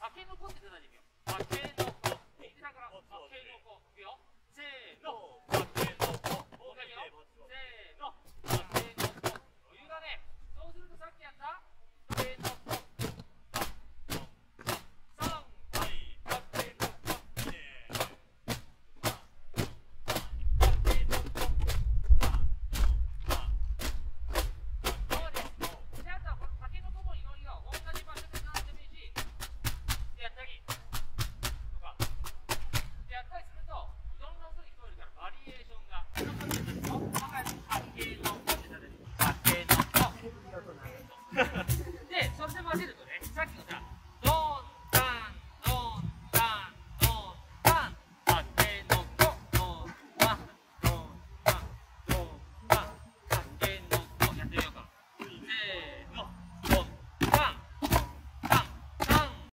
タケノコって叩いてみよう。タケノコ。右手だから、タケノコ。いくよ。せーの。タケノコ。もう一回いくよ。せーの。タケノコ。余裕だね。そうするとさっきやったタケノコ。